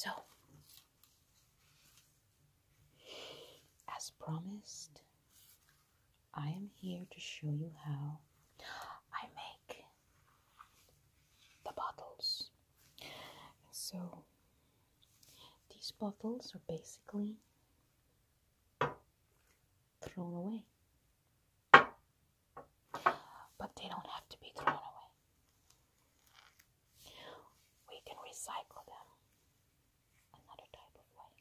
So, as promised, I am here to show you how I make the bottles. So, these bottles are basically thrown away. But they don't have to be thrown away. We can recycle them another type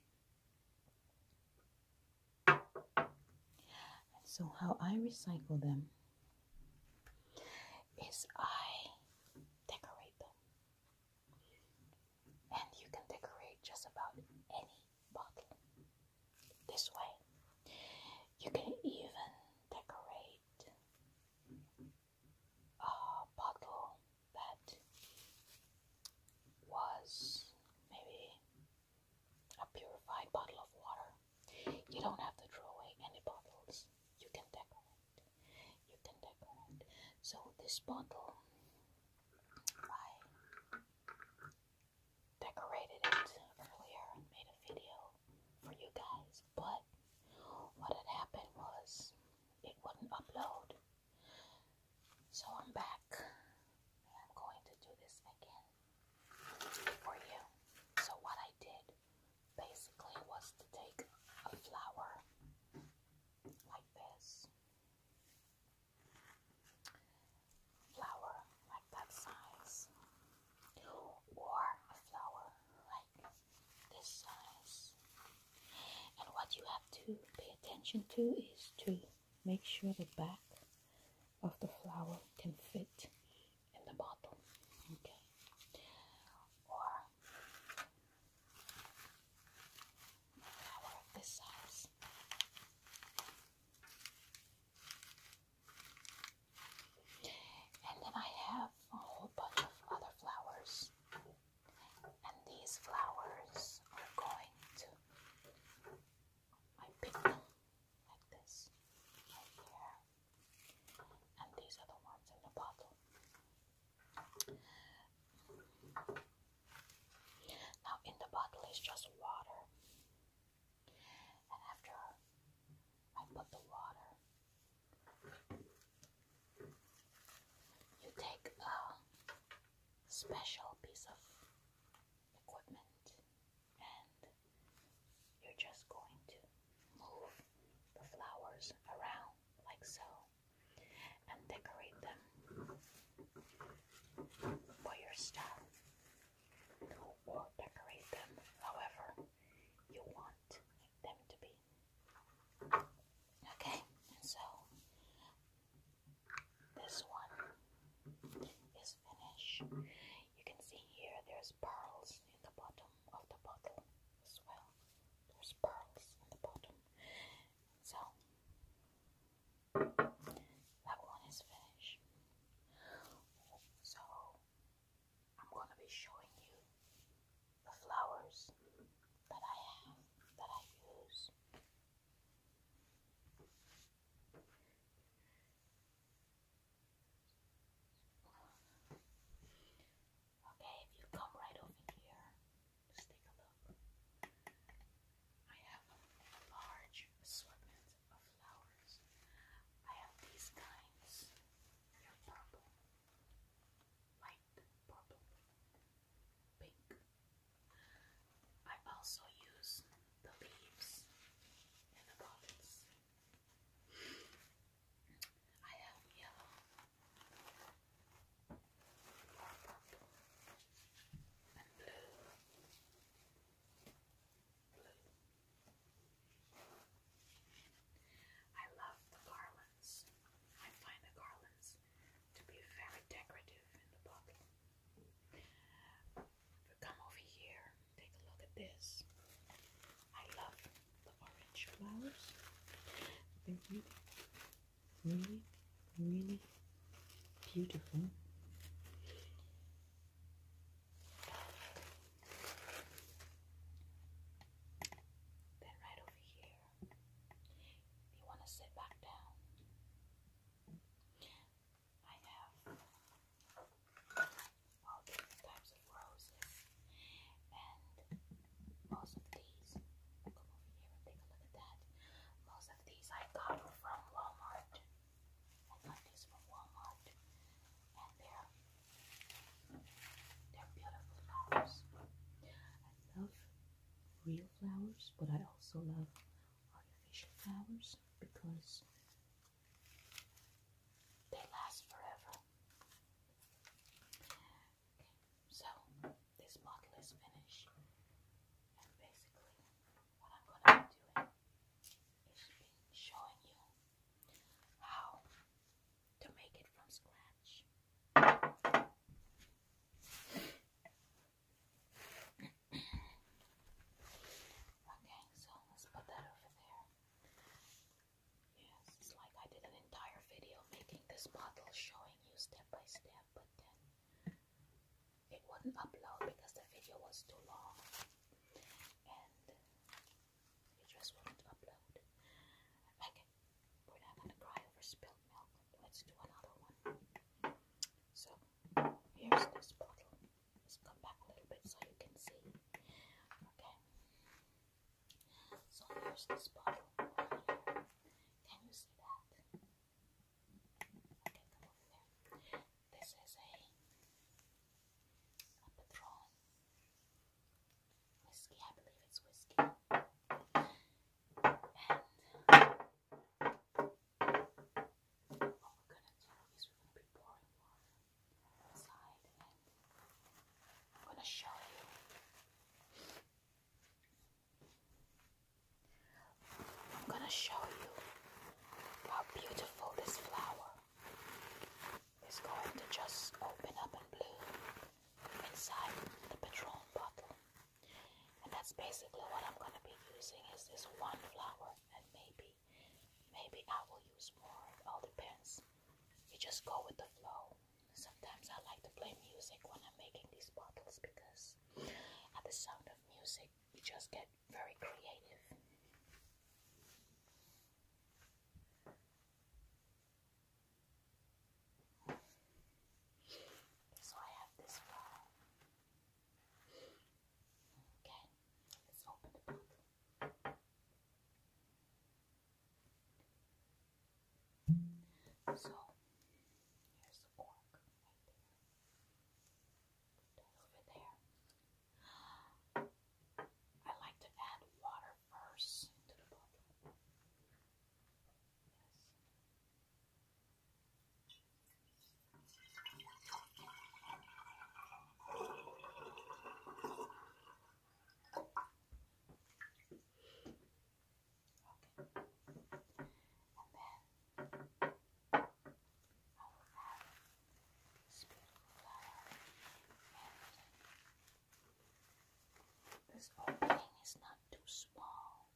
of way. And so how I recycle them is I decorate them. And you can decorate just about any bottle this way. You can even decorate a bottle that was maybe a purified bottle of water. You don't have to throw away any bottles. You can decorate. You can decorate. So this bottle, I decorated it earlier and made a video for you guys, but what had happened was it wouldn't upload. So I'm back and I'm going to do this again for you. So what I did basically was to take a flower like this, flower like that size, or a flower like this size. And what you have to pay attention to is to make sure the back of the flower can fit in the bottle. Okay. Or a flower of this size. And then I have a whole bunch of other flowers. And these flowers are going to, I pick them like this, right here. And these are the ones in the bottle. Now in the bottle is just water. And after I put the water, you take a special piece of equipment and you're just going to move the flowers around like so and decorate them for your stuff, or decorate them however you want them to be. Okay, and so this one is finished. You can see here there's pearls in the bottom of the bottle as well. There's pearls in the bottom. So that one is finished. So I'm going to be showing you the flowers that I have, that I use. Okay, if you come right over here, just take a look. I have a large assortment of flowers. I have these kinds. They're purple, light purple, pink. I also use the leaves in the bottles. I have yellow, purple, and blue. I love the garlands. I find the garlands to be very decorative in the bottle. If you come over here, take a look at this. I love the orange flowers. They're really, really beautiful. Then right over here, if you want to sit back down, I have all different types of roses. And but I also love artificial flowers because they last forever. Okay, so this bottle is finished, and basically what I'm gonna be doing is showing you how to make it from scratch. Okay, so let's put that over there. Yes, it's like I did an entire video making this bottle, showing you step by step, but then it wouldn't upload because the video was too long, and it just wouldn't upload. Okay, we're not gonna cry over spilled milk. Let's do another one. So here's this bottle. Let's come back a little bit so you can see. Okay. So here's this bottle over here. Can you see that? Okay, come over there. This is a Patron whiskey. I believe it's whiskey. And what we're gonna do is we're gonna be pouring water inside, and I'm gonna show you. I'm gonna show you how beautiful this flower is going to just open up and bloom inside the Patron bottle. And that's basically what I'm going to be using, is this one flower, and maybe I will use more. It all depends. You just go with the flow. Sometimes I like to play music when I'm making these bottles because at the sound of music you just get very creative. So I have this flower. Okay, let's open the bottle. So here's the cork right there. Put that over there. I like to add water first into the bottle. This opening is not too small,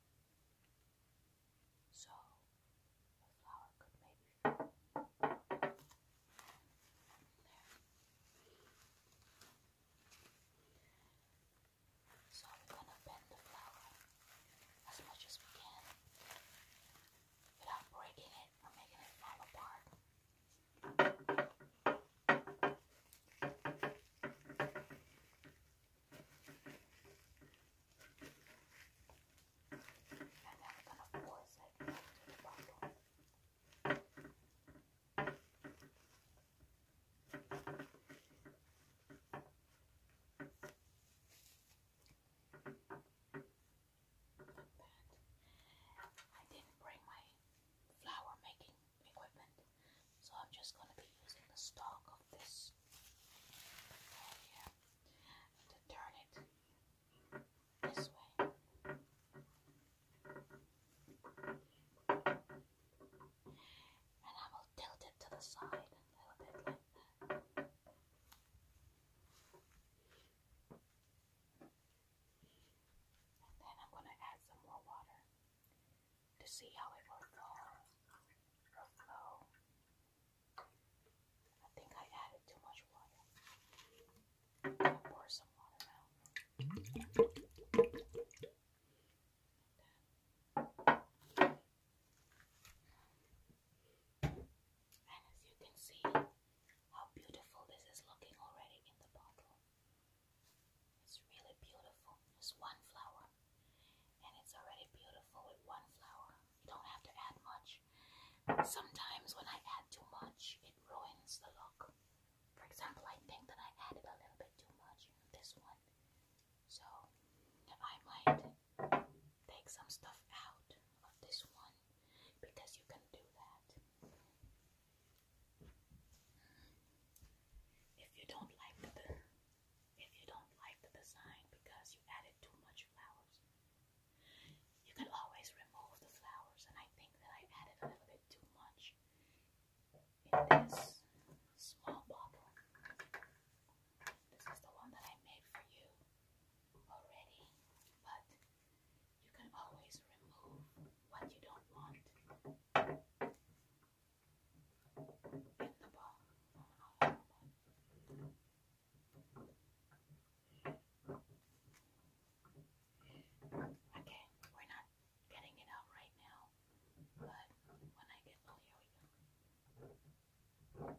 so the flower could maybe fit there. So we're gonna bend the flower as much as we can without breaking it or making it fall apart. And then we're gonna force it into the bottle. I didn't bring my flower making equipment, so I'm just going to be using the stalk of this right here to turn it this way. And I will tilt it to the side a little bit like that. And then I'm going to add some more water to see how it will flow. I think I added too much water. I'm going to pour some water out. And as you can see how beautiful this is looking already in the bottle. It's really beautiful. Just one flower, and it's already beautiful with one flower. You don't have to add much. Sometimes when I add too much, it ruins the look. For example, I think that I added a little bit too much in this one, so I might in this small bottle. This is the one that I made for you already, but you can always remove what you don't want in the bottle. Okay, we're not getting it out right now, but when I get, oh, here we go.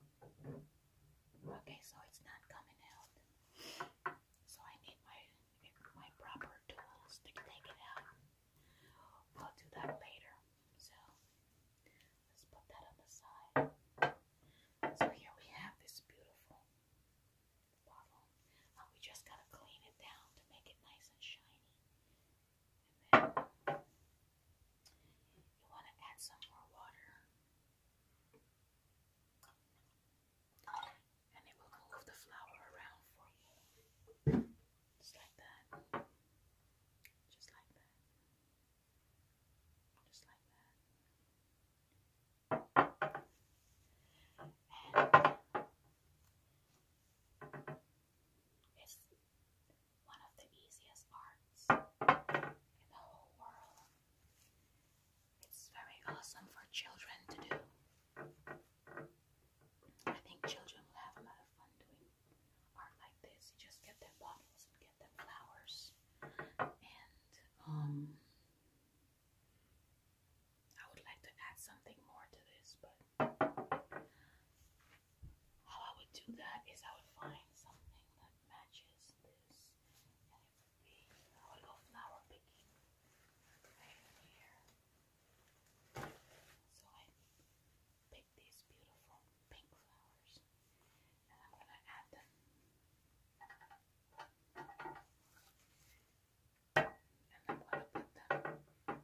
Okay, so it's not coming out. So I need my proper tools to take it out. I'll do that later. So let's put that on the side. So here we have this beautiful bottle. We just gotta clean it down to make it nice and shiny. And then you want to add some more water. And it will move the flour around for you. Just like that. Just like that. Just like that. And it's one of the easiest arts in the whole world. It's very awesome for children to do. I think children will have a lot of fun doing art like this. You just get their bottles and get them flowers. And I would like to add something more to this, but how I would do that is I would find something that matches this, and it would be, I would go flower picking right here. So I picked these beautiful pink flowers, and I'm going to add them. And I'm going to put them bottom.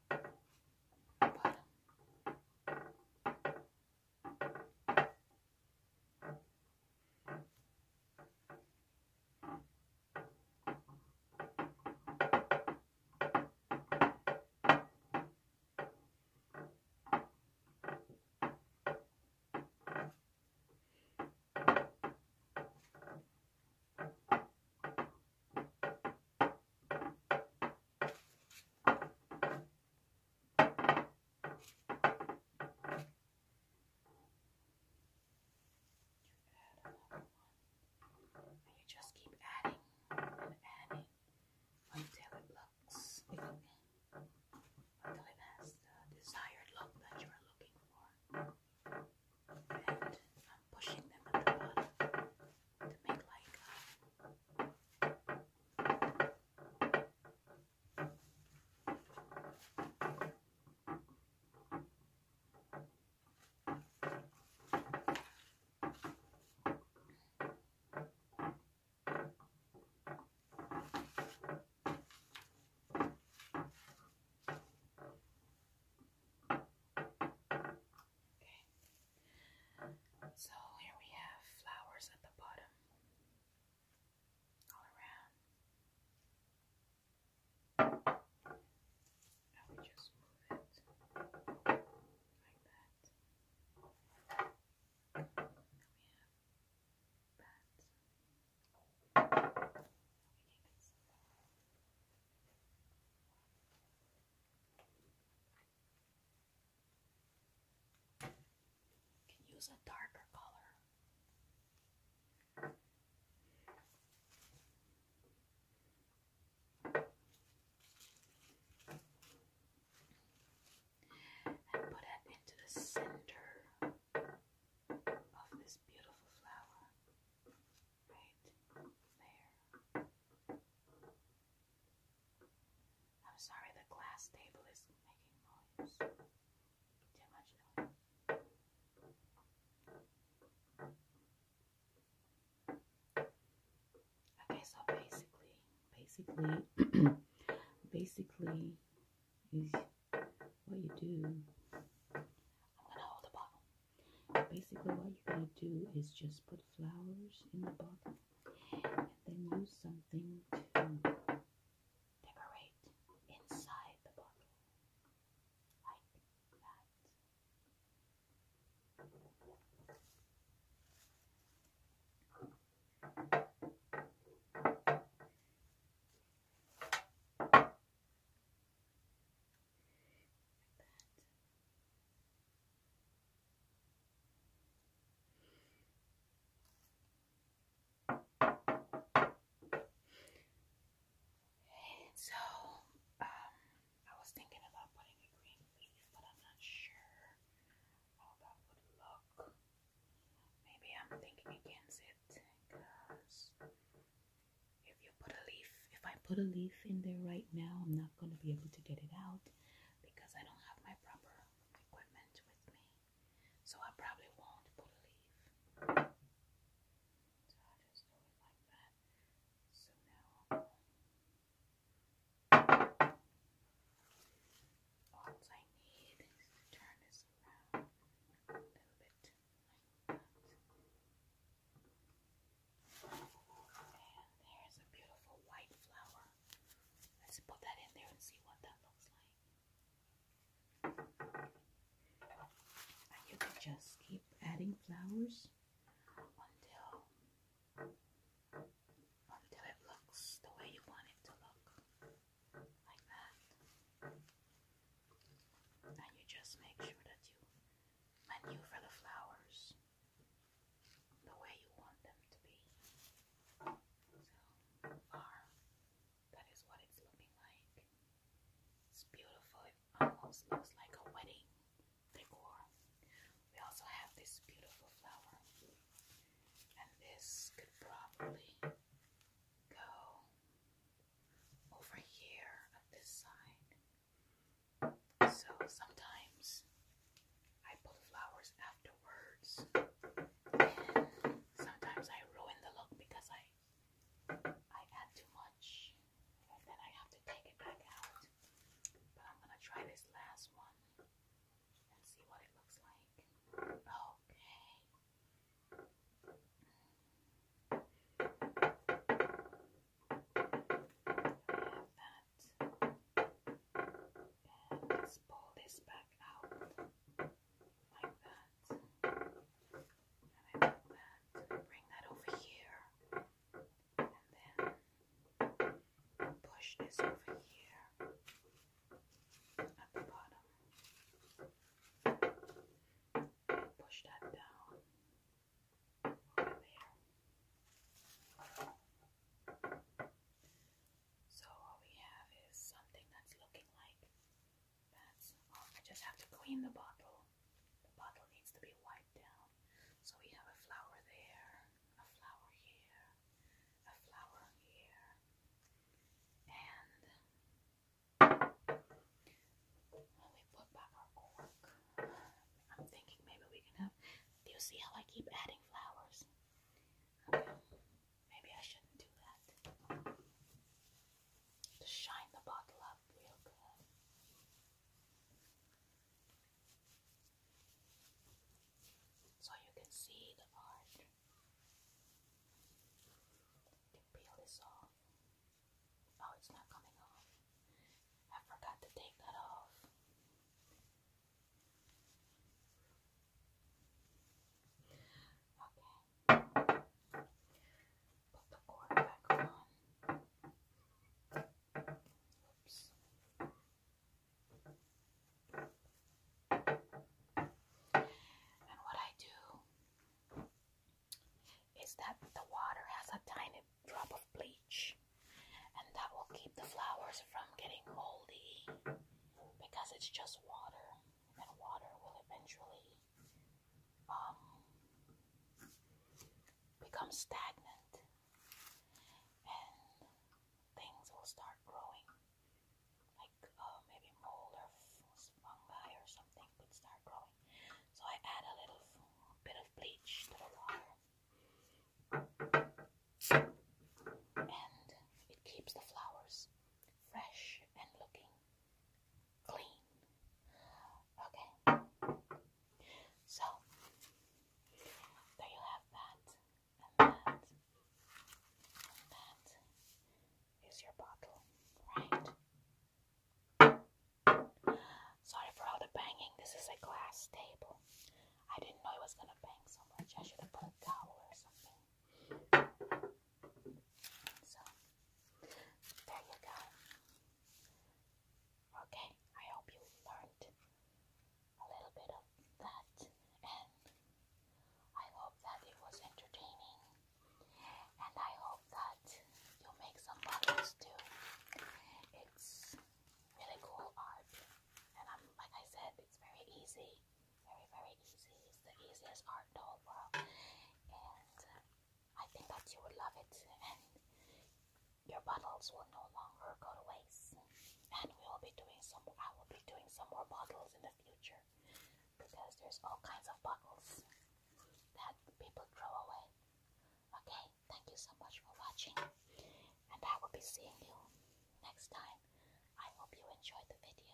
You just keep adding and adding until it looks, until it has the desired look that you're looking for. And I'm pushing them at the bottom to make like so here we have flowers at the bottom, all around. And we just move it like that. And we have that. We can use a darker color. And put it into the center of this beautiful flower. Right there. I'm sorry, the glass table is making noise. Too much noise. Okay, so basically is what you do. I'm gonna hold the bottle. Basically, what you're gonna do is just put flowers in the bottle, and then use something to decorate inside the bottle, like that. So, I was thinking about putting a green leaf, but I'm not sure how that would look. Maybe I'm thinking against it, because if I put a leaf in there right now, I'm not going to be able to get it out because I don't have my proper equipment with me. So I probably won't put a leaf. So I'll just do it like that. So now all I need is to turn this around a little bit like that. And there's a beautiful white flower. Let's put that in there and see what that looks like. And you can just keep adding flowers until it looks the way you want it to look, like that. And you just make sure that you maneuver the flowers the way you want them to be. So far, that is what it's looking like. It's beautiful. It almost looks like a wedding decor. We also have this beautiful flower, and this could probably go over here on this side. So sometimes I put flowers afterwards, and sometimes I ruin the look because I add too much, and then I have to take it back out. But I'm gonna try this last one and see what it looks like. Okay. Have that. And let's pull this back out like that. And I like that. Bring that over here. And then push this over here at the bottom. Push that down over there. So all we have is something that's looking like that. I just have to clean the bottle. The bottle needs to be wiped down. So we have a flower there, a flower here, a flower here, and we put back our cork. I'm thinking maybe we can have, do you see how I keep adding flowers? Okay. Maybe I shouldn't do that. Just shine the bottle up real good. So you can see the art. You can peel this off. Oh, it's not coming off. I forgot to take that off. Okay. Put the cord back on. Oops. And what I do is that the water has a tiny drop of bleach, and that will keep the flowers from getting moldy, because it's just water, and water will eventually become stagnant, and things will start growing, like maybe mold or fungi or something could start growing. So I add a little bit of bleach to the water, and it keeps the flowers fresh and looking clean. Okay, so there you have that and that. your bottles will no longer go to waste. And I will be doing some more bottles in the future, because there's all kinds of bottles that people throw away. Okay, thank you so much for watching, and I will be seeing you next time. I hope you enjoyed the video.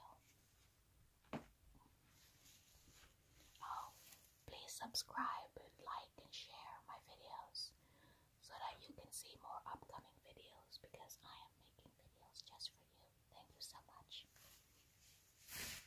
Oh, please subscribe, like, and share my videos so that you can see more upcoming videos, because I am making videos just for you. Thank you so much.